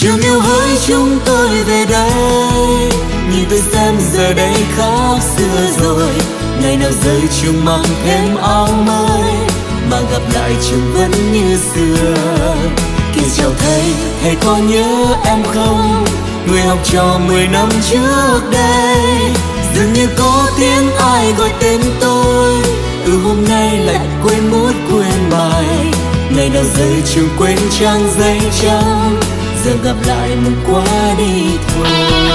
Trường yêu hỡi chúng tôi về đây, nhìn tôi xem giờ đây khác xưa rồi. Ngày nào rơi trường mang thêm áo mới, mà gặp lại trường vẫn như xưa. Kia chào thầy có nhớ em không? Người học trò 10 năm trước đây. Dường như có tiếng ai gọi tên tôi, hôm nay lại quên bút quên bài. Ngày nào rơi trường quên trang giấy trắng, giờ gặp lại mừng quá đi thôi.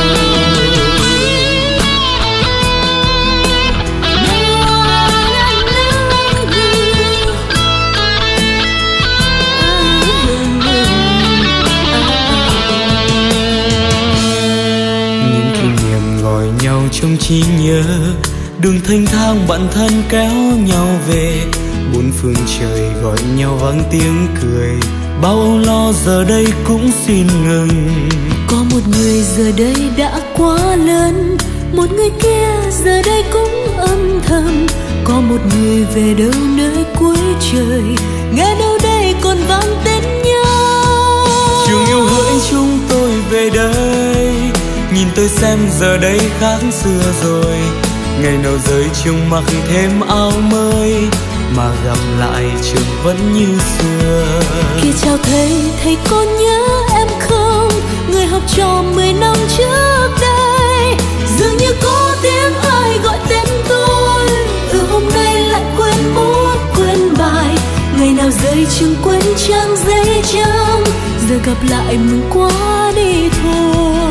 Nhau trong trí nhớ, đường thanh thang bạn thân kéo nhau về. Bốn phương trời gọi nhau vang tiếng cười, bao âu lo giờ đây cũng xin ngừng. Có một người giờ đây đã quá lớn, một người kia giờ đây cũng âm thầm. Có một người về đâu nơi cuối trời, nghe đâu đây còn vang tên nhau. Trường yêu hỡi chúng tôi về đây, nhìn tôi xem giờ đây khác xưa rồi. Ngày nào rơi trường mặc thêm áo mới, mà gặp lại trường vẫn như xưa. Khi chào thầy có nhớ em không? Người học trò 10 năm trước đây. Dường như có tiếng ai gọi tên tôi, hôm nay lại quên bút quên bài. Ngày nào rơi trường quên trang giấy trắng, giờ gặp lại mừng quá đi thôi.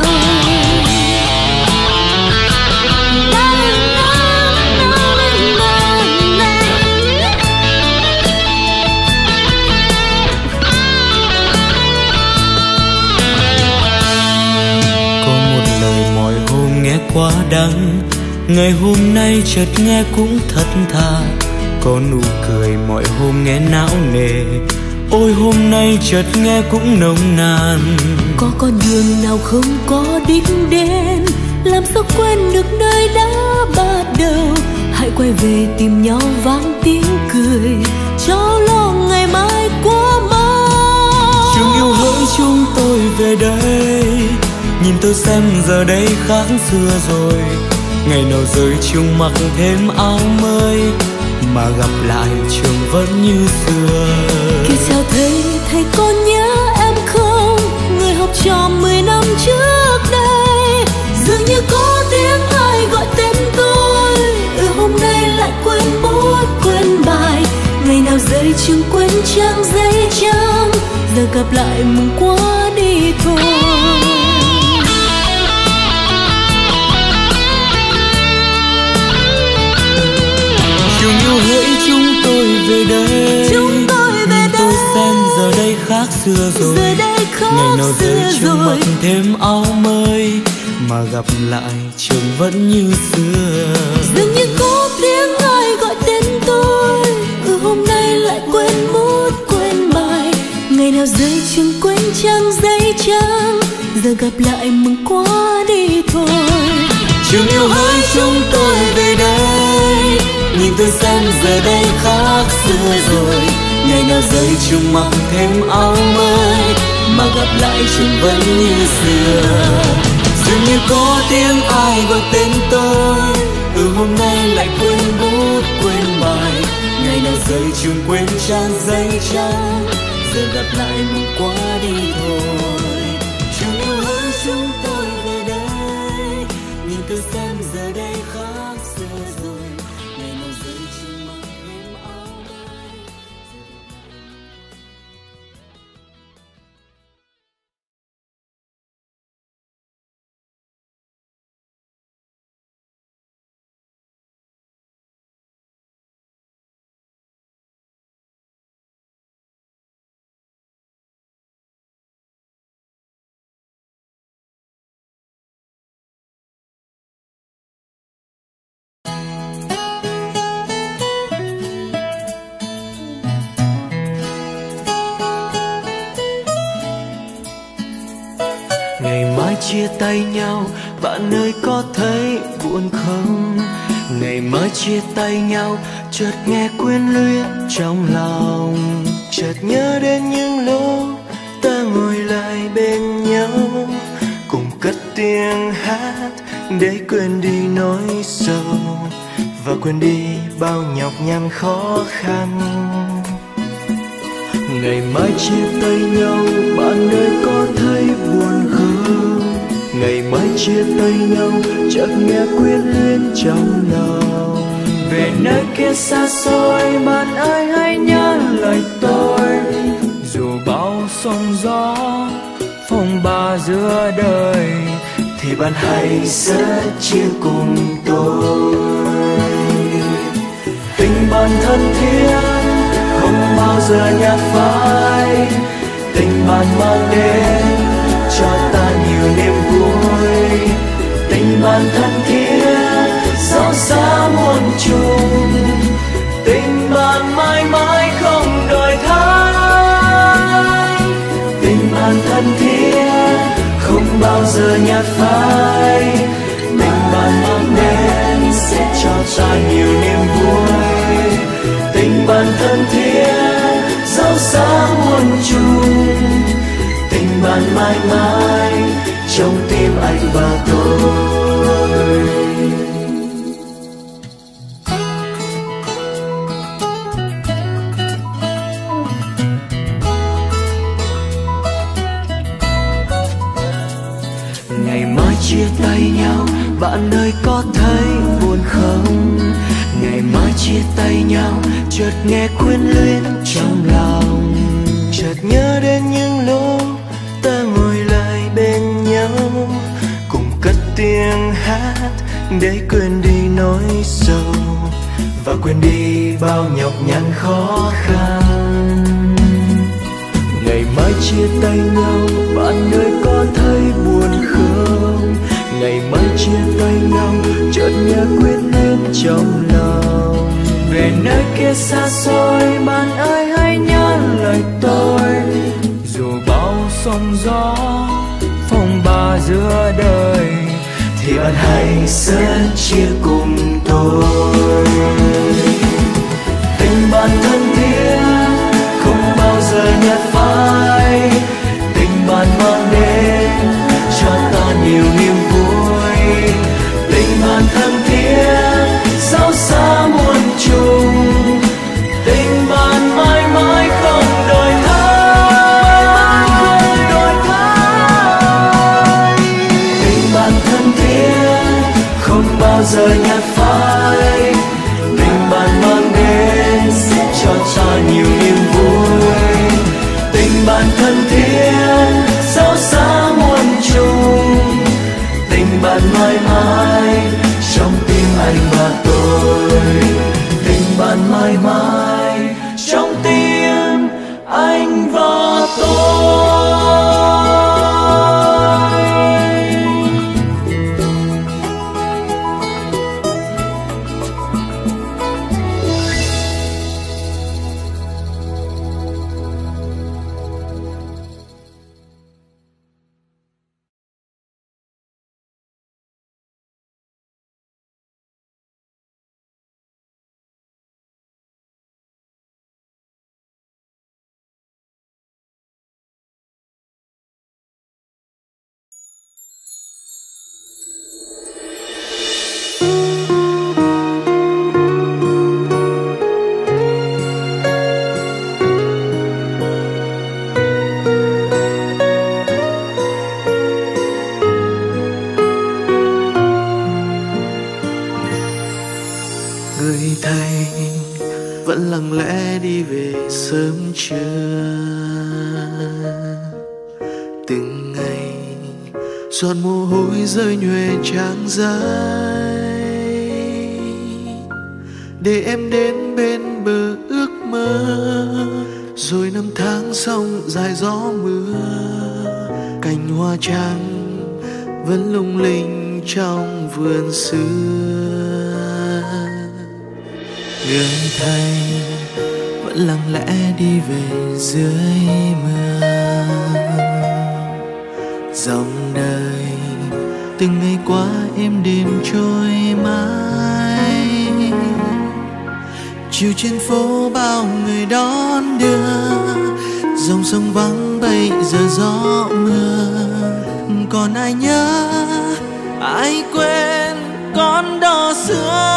Quá đắng, ngày hôm nay chợt nghe cũng thật thà. Có nụ cười mọi hôm nghe não nề, ôi hôm nay chợt nghe cũng nồng nàn. Có con đường nào không có đích đến, làm sao quên được nơi đã bắt đầu. Hãy quay về tìm nhau vang tiếng cười, cho lo ngày mai quá mau. Trường yêu hỡi chúng tôi về đây, nhìn tôi xem giờ đây khác xưa rồi. Ngày nào rơi trường mặc thêm áo mới, mà gặp lại trường vẫn như xưa. Khi chào thầy có nhớ em không? Người học trò 10 năm trước đây. Dường như có tiếng ai gọi tên tôi, hôm nay lại quên bút quên bài. Ngày nào rơi trường quên trang giấy trắng, giờ gặp lại mừng quá đi thôi. Trường yêu hỡi chúng tôi về đây, chúng tôi về nhìn tôi xem giờ đây khác xưa rồi. Ngày nào rơi trường mặc thêm áo mới, mà gặp lại trường vẫn như xưa. Dường như có tiếng ai gọi tên tôi, hôm nay lại quên bút quên bài. Ngày nào rơi trường quên trang giấy trắng, giờ gặp lại mừng quá đi thôi. Trường yêu hỡi chúng tôi về đây, nhìn tôi xem giờ đây khác xưa rồi. Ngày nào rơi trường mặc thêm áo mới, mà gặp lại trường vẫn như xưa. Dường như có tiếng ai gọi tên tôi, hôm nay lại quên bút quên bài. Ngày nào rơi trường quên trang giấy trắng, giờ gặp lại mừng quá đi thôi. Trường yêu hỡi chúng tôi về đây, nhìn tôi xem giờ đây khác xưa rồi. Ngày nào rơi trường mặc thêm áo mới. Chia tay nhau, bạn ơi có thấy buồn không? Ngày mới chia tay nhau, chợt nghe quyến luyến trong lòng. Chợt nhớ đến những lúc ta ngồi lại bên nhau, tiếng hát để quên đi nỗi sầu và quên đi bao nhọc nhằn khó khăn. Ngày mai chia tay nhau bạn ơi có thấy buồn không? Ngày mai chia tay nhau chợt nghe quyến luyến trong lòng. Về nơi kia xa xôi bạn ơi hãy nhớ lời tôi. Dù bao sóng gió phong ba giữa đời thì bạn hãy sẽ chia cùng tôi. Tình bạn thân thiết không bao giờ nhạt phai, tình bạn mang đến cho ta nhiều niềm vui. Tình bạn thân thiết dẫu xa muôn trùng, tình bạn mãi mãi không đổi thay. Tình bạn thân thiết không bao giờ nhạt phai, tình bạn mang đến sẽ cho ta nhiều niềm vui. Tình bạn thân thiết dẫu xa muôn trùng, tình bạn mãi mãi trong tim anh và tôi. Ngày mai chia tay nhau bạn ơi có thấy buồn không? Ngày mai chia tay nhau chợt nghe quyến luyến trong lòng. Chợt nhớ đến những lúc ta ngồi lại bên nhau, cùng cất tiếng hát để quên đi nỗi sầu và quên đi bao nhọc nhằn khó khăn. Ngày mai chia tay nhau bạn ơi có thấy buồn không? Ngày mai chia tay nhau chợt nhớ quyến luyến trong lòng. Về nơi kia xa xôi bạn ơi hãy nhớ lời tôi. Dù bao sóng gió phong ba giữa đời thì bạn hãy sẽ chia cùng tôi. Tình bạn thân thiết không bao giờ nhạt phai, tình bạn mang đến cho ta nhiều niềm vui. Tình bạn thân thiết dẫu xa muôn trùng, tình bạn mãi mãi không đổi thay. Tình bạn thân thiết không bao giờ nhạt phai, tình bạn mang đến cho ta nhiều niềm vui. Tình bạn thân thiết dẫu xa muôn trùng, tình bạn mãi mãi trong tim anh và tôi. Tình bạn mãi mãi trong tim anh và tôi. Người thầy vẫn lặng lẽ đi về sớm trưa, từng ngày giọt mồ hôi rơi nhuệ trang giấy để em đến bên bờ ước mơ. Rồi năm tháng xong dài gió mưa, cành hoa trắng vẫn lung linh trong vườn xưa. Người thầy vẫn lặng lẽ đi về dưới mưa, dòng đời từng ngày qua êm đềm trôi mãi. Chiều trên phố bao người đón đưa, dòng sông vắng bây giờ gió mưa. Còn ai nhớ, ai quên con đò xưa.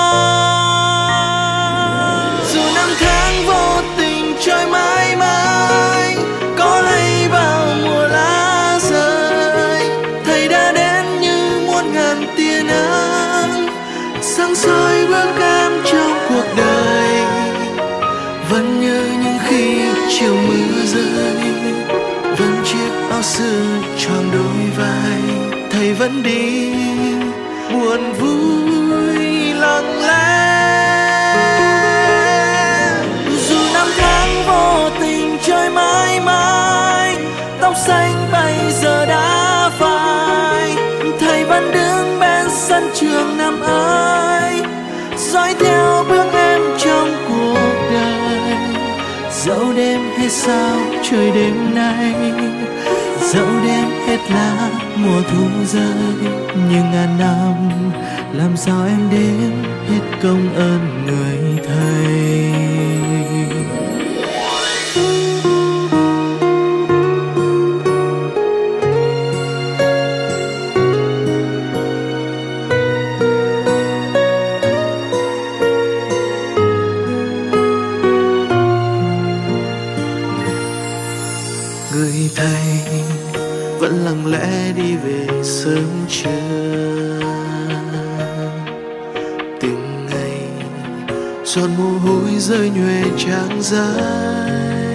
Dù năm tháng vô tình trôi mãi mãi, có hay vào mùa lá rơi, thầy đã đến như muôn ngàn tia nắng sáng soi bước em trong cuộc đời. Vẫn như những khi chiều mưa rơi, vẫn chiếc áo xưa tròn đôi vai, thầy vẫn đi buồn vui lặng lẽ. Dù năm tháng vô tình trôi mãi mãi, tóc xanh bây giờ đã phai, thầy vẫn đứng bên sân trường năm ấy, dõi theo bước em trong cuộc đời. Dẫu đêm hết sao trời đêm nay, dẫu đêm hết lá mùa thu rơi, nhưng ngàn năm làm sao em đếm hết công ơn người thầy. Người thầy vẫn lặng lẽ đi về sớm trưa, từng ngày giọt mồ hôi rơi nhuệ trang giấy,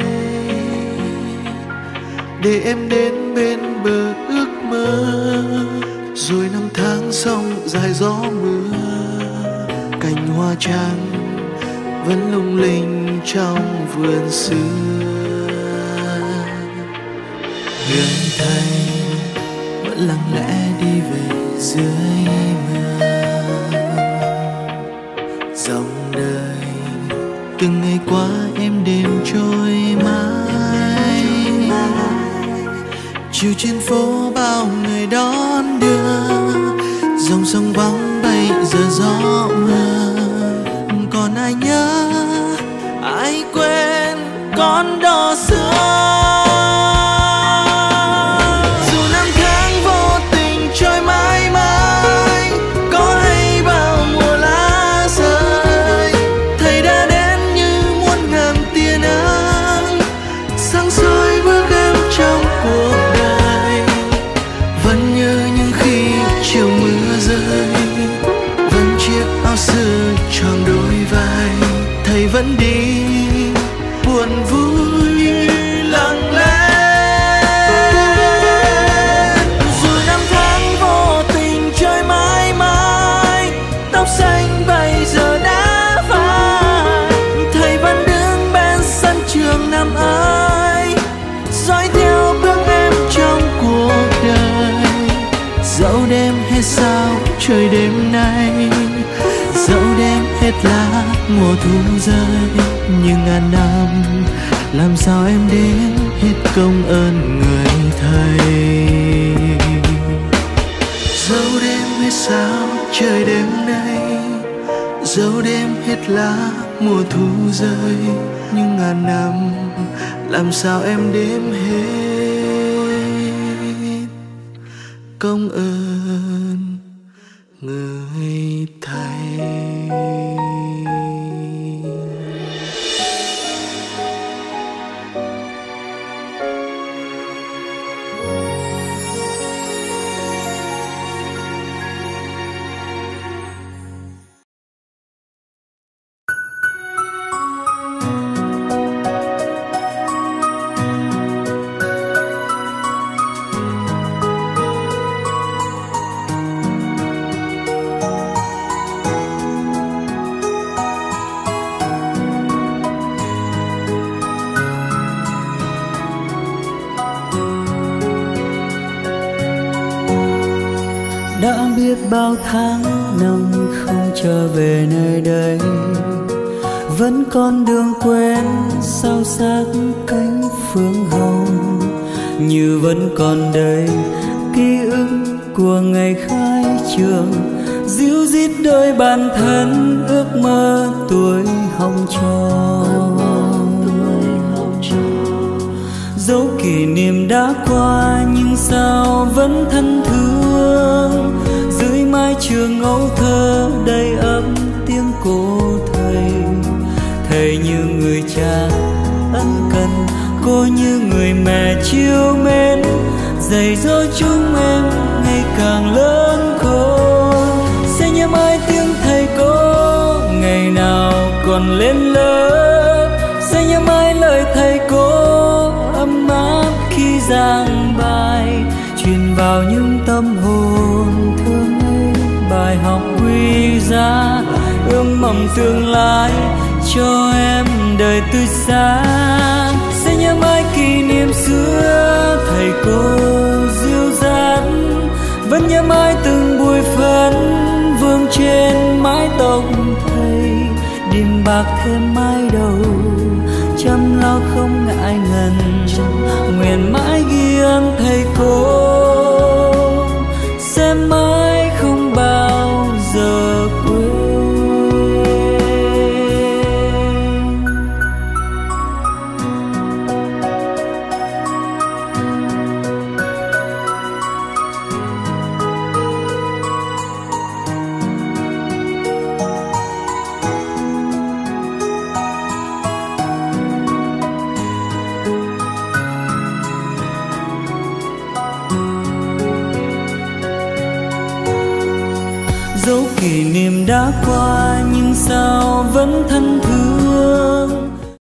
để em đến bên bờ ước mơ. Rồi năm tháng xong dài gió mưa, cành hoa trắng vẫn lung linh trong vườn xưa. Người thầy vẫn lặng lẽ đi về dưới mưa, dòng đời từng ngày qua êm đềm trôi mãi. Chiều trên phố bao người đón đưa, dòng sông vắng bây giờ gió mưa. Còn ai nhớ, ai quên con đò xưa. Xưa tròn đôi vai, thầy vẫn đi buồn vui lặng lẽ. Dù năm tháng vô tình trôi mãi mãi, tóc xanh bây giờ đã phai, thầy vẫn đứng bên sân trường năm ấy, dõi theo bước em trong cuộc đời. Dẫu đêm hết sao trời đêm nay, dẫu đêm hết lá mùa thu rơi, nhưng ngàn năm làm sao em đếm hết công ơn người thầy. Dẫu đêm hết sao trời đêm nay, dẫu đêm hết lá mùa thu rơi, nhưng ngàn năm làm sao em đếm hết công ơn người thầy. Đã biết bao tháng năm không trở về nơi đây, vẫn còn đường quen sao xác cánh phương hồng. Như vẫn còn đây ký ức của ngày khai trường, díu dít đôi bàn thân ước mơ tuổi hồng tròn. Dẫu kỷ niệm đã qua nhưng sao vẫn thân thương. Dưới mái trường ấu thơ đầy ấm tiếng cô thầy. Thầy như người cha ân cần, cô như người mẹ chiều mến, dạy dỗ chúng em ngày càng lớn khôn. Sẽ nhớ mãi tiếng thầy cô ngày nào còn lên lớp, sẽ nhớ mãi lời thầy cô ấm áp khi giảng bài, truyền vào những tâm hồn thương ấy bài học quý giá, ươm mầm tương lai cho em đời tươi sáng. Sẽ nhớ mãi kỷ niệm xưa thầy cô dịu dàng, vẫn nhớ mãi từng bụi phấn vương trên mái tóc thầy. Điểm bạc thêm mái đầu, chăm lo không ngại ngần, nguyện mãi ghi ơn thầy cô, sẽ mãi không bao giờ quên. Dẫu kỷ niệm đã qua nhưng sao vẫn thân thương.